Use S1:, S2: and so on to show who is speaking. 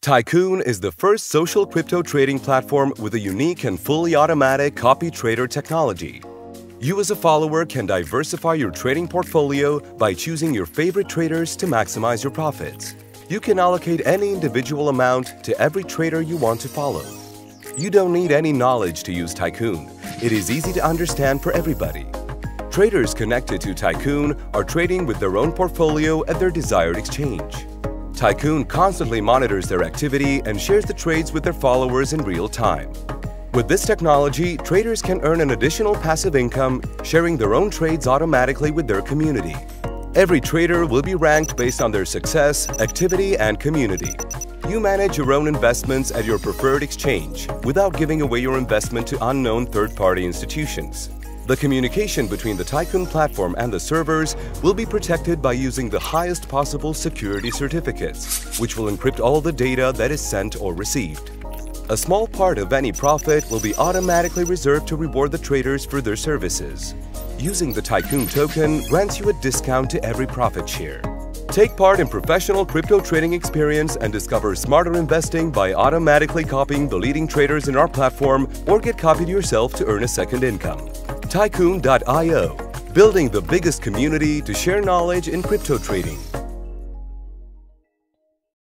S1: Tycoon is the first social crypto trading platform with a unique and fully automatic copy trader technology. You as a follower can diversify your trading portfolio by choosing your favorite traders to maximize your profits. You can allocate any individual amount to every trader you want to follow. You don't need any knowledge to use Tycoon. It is easy to understand for everybody. Traders connected to Tycoon are trading with their own portfolio at their desired exchange. Tycoon constantly monitors their activity and shares the trades with their followers in real time. With this technology, traders can earn an additional passive income, sharing their own trades automatically with their community. Every trader will be ranked based on their success, activity, and community. You manage your own investments at your preferred exchange without giving away your investment to unknown third-party institutions. The communication between the Tycoon platform and the servers will be protected by using the highest possible security certificates, which will encrypt all the data that is sent or received. A small part of any profit will be automatically reserved to reward the traders for their services. Using the Tycoon token grants you a discount to every profit share. Take part in professional crypto trading experience and discover smarter investing by automatically copying the leading traders in our platform or get copied yourself to earn a second income. Tycoon.io, building the biggest community to share knowledge in crypto trading.